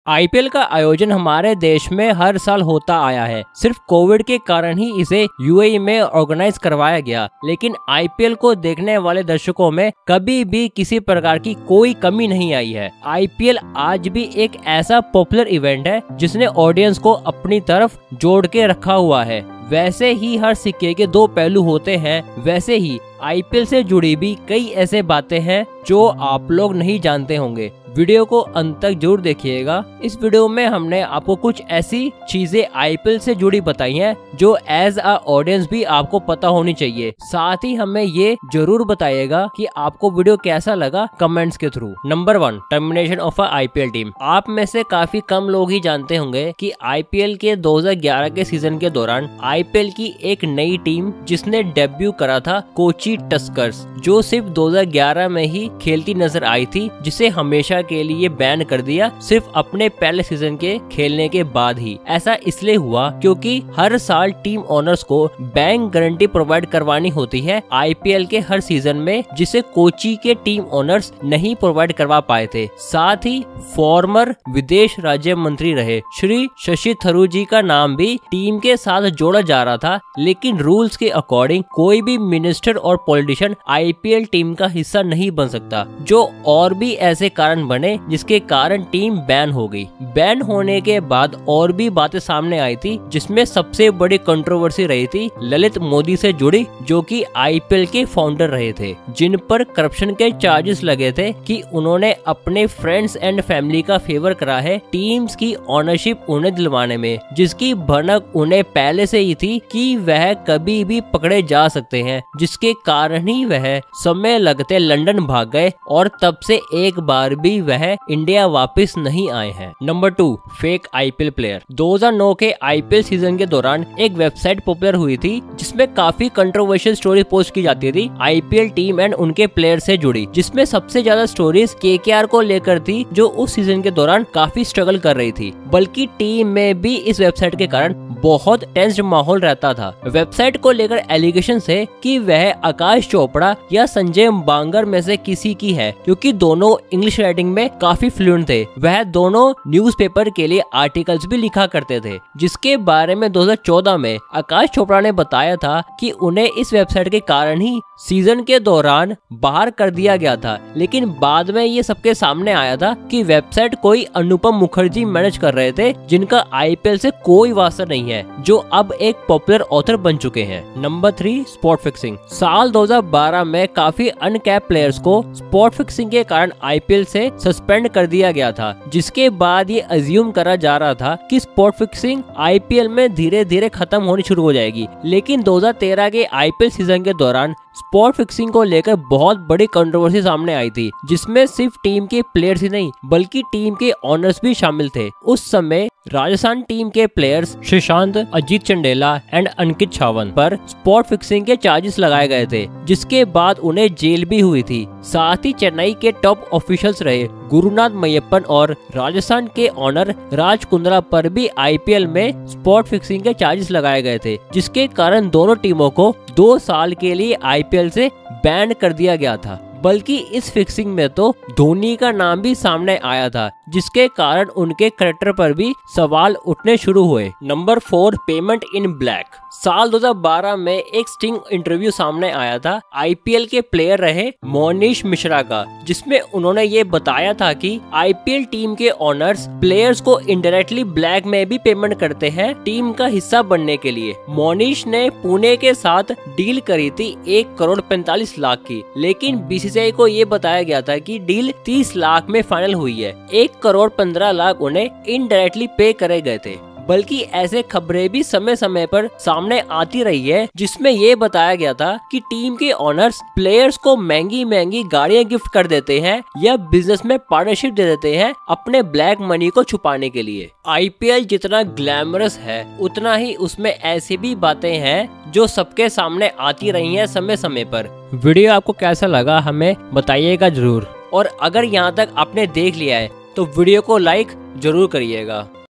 IPL का आयोजन हमारे देश में हर साल होता आया है। सिर्फ कोविड के कारण ही इसे यूएई में ऑर्गेनाइज करवाया गया, लेकिन आईपीएल को देखने वाले दर्शकों में कभी भी किसी प्रकार की कोई कमी नहीं आई है। आईपीएल आज भी एक ऐसा पॉपुलर इवेंट है जिसने ऑडियंस को अपनी तरफ जोड़ के रखा हुआ है। वैसे ही हर सिक्के के दो पहलू होते हैं, वैसे ही आईपीएल से जुड़ी भी कई ऐसे बातें हैं जो आप लोग नहीं जानते होंगे। वीडियो को अंत तक जरूर देखिएगा। इस वीडियो में हमने आपको कुछ ऐसी चीजें आईपीएल से जुड़ी बताई हैं जो एज अ ऑडियंस भी आपको पता होनी चाहिए। साथ ही हमें ये जरूर बताइएगा कि आपको वीडियो कैसा लगा कमेंट्स के through. Number 1, termination of a IPL team. आप में से काफी कम लोग ही जानते होंगे कि आईपीएल के 2011 के सीजन के दौरान आईपीएल की एक नई टीम जिसने डेब्यू करा था, कोची टस्कर्स, जो सिर्फ 2011 में ही खेलती नजर आई थी, जिसे हमेशा के लिए बैन कर दिया सिर्फ अपने पहले सीजन के खेलने के बाद ही। ऐसा इसलिए हुआ क्योंकि हर साल टीम ओनर्स को बैंक गारंटी प्रोवाइड करवानी होती है आईपीएल के हर सीजन में, जिसे कोची के टीम ओनर्स नहीं प्रोवाइड करवा पाए थे। साथ ही फॉर्मर विदेश राज्य मंत्री रहे श्री शशि थरूर जी का नाम भी टीम के साथ जोड़ा जा रहा था, लेकिन रूल्स के अकॉर्डिंग कोई भी मिनिस्टर और पॉलिटिशियन आईपीएल टीम का हिस्सा नहीं बन सकता, जो और भी ऐसे कारण बने जिसके कारण टीम बैन हो गई। बैन होने के बाद और भी बातें सामने आई थी, जिसमें सबसे बड़ी कंट्रोवर्सी रही थी ललित मोदी से जुड़ी, जो कि आईपीएल के फाउंडर रहे थे, जिन पर करप्शन के चार्जेस लगे थे कि उन्होंने अपने फ्रेंड्स एंड फैमिली का फेवर करा है टीम्स की ओनरशिप उन्हें दिलवाने में, जिसकी भनक उन्हें पहले से ही थी कि वह कभी भी पकड़े जा सकते हैं, जिसके कारण ही वह समय लगते लंदन भाग गए और तब से एक बार भी वह इंडिया वापस नहीं आए हैं। Number 2, fake IPL player. 2009 के आईपीएल सीजन के दौरान एक वेबसाइट पॉपुलर हुई थी जिसमें काफी कंट्रोवर्शियल स्टोरी पोस्ट की जाती थी आईपीएल टीम एंड उनके प्लेयर से जुड़ी, जिसमें सबसे ज्यादा स्टोरीज केकेआर को लेकर थी, जो उस सीजन के दौरान काफी स्ट्रगल कर रही थी। बल्कि टीम में भी इस वेबसाइट के कारण बहुत टेंस्ड माहौल रहता था। वेबसाइट को लेकर एलिगेशन है कि वह आकाश चोपड़ा या संजय बांगर में से किसी की है, क्योंकि दोनों इंग्लिश राइटिंग में काफी फ्लुएंट थे। वह दोनों न्यूज़पेपर के लिए आर्टिकल्स भी लिखा करते थे, जिसके बारे में 2014 में आकाश चोपड़ा ने बताया था कि उन्हें इस वेबसाइट के कारण ही सीजन के दौरान बाहर कर दिया गया था। लेकिन बाद में ये सबके सामने आया था कि वेबसाइट कोई अनुपम मुखर्जी मैनेज कर रहे थे, जिनका आईपीएल से कोई वास्ता नहीं है, जो अब एक पॉपुलर ऑथर बन चुके हैं। Number 3, spot fixing. साल 2012 में काफी अनकैप प्लेयर्स को स्पॉट फिक्सिंग के कारण आईपीएल से सस्पेंड कर दिया गया था, जिसके बाद ये अज्यूम करा जा रहा था कि स्पॉट फिक्सिंग आईपीएल में धीरे धीरे खत्म होनी शुरू हो जाएगी। लेकिन 2013 के आईपीएल सीजन के दौरान स्पॉट फिक्सिंग को लेकर बहुत बड़ी कंट्रोवर्सी सामने आई थी, जिसमें सिर्फ टीम के प्लेयर्स ही नहीं बल्कि टीम के ओनर्स भी शामिल थे। उस समय राजस्थान टीम के प्लेयर्स श्रीशांत, अजीत चंडेला एंड अंकित छावन पर स्पॉट फिक्सिंग के चार्जेस लगाए गए थे, जिसके बाद उन्हें जेल भी हुई थी। साथ ही चेन्नई के टॉप ऑफिशियल्स रहे गुरुनाथ मय्यप्पन और राजस्थान के ओनर राज कुंद्रा पर भी आईपीएल में स्पॉट फिक्सिंग के चार्जेस लगाए गए थे, जिसके कारण दोनों टीमों को 2 साल के लिए आईपीएल से बैन कर दिया गया था। बल्कि इस फिक्सिंग में तो धोनी का नाम भी सामने आया था, जिसके कारण उनके कैरेक्टर पर भी सवाल उठने शुरू हुए। Number 4, payment in black. साल 2012 में एक स्टिंग इंटरव्यू सामने आया था आईपीएल के प्लेयर रहे मोनीश मिश्रा का, जिसमें उन्होंने ये बताया था कि आईपीएल टीम के ओनर्स प्लेयर्स को इनडायरेक्टली ब्लैक में भी पेमेंट करते हैं टीम का हिस्सा बनने के लिए। मोनीश ने पुणे के साथ डील करी थी 1,45 लाख की, लेकिन बीसीसीआई को ये बताया गया था कि डील 30 लाख में फाइनल हुई है। 1,15 लाख उन्हें इनडायरेक्टली पे करे गए थे। बल्कि ऐसे खबरें भी समय समय पर सामने आती रही है, जिसमें ये बताया गया था कि टीम के ओनर्स प्लेयर्स को महंगी महंगी गाड़ियां गिफ्ट कर देते हैं या बिजनेस में पार्टनरशिप दे देते हैं अपने ब्लैक मनी को छुपाने के लिए। आईपीएल जितना ग्लैमरस है, उतना ही उसमें ऐसी भी बातें हैं जो सबके सामने आती रही हैं समय समय पर। वीडियो आपको कैसा लगा हमें बताइएगा जरूर, और अगर यहाँ तक आपने देख लिया है तो वीडियो को लाइक जरूर करिएगा।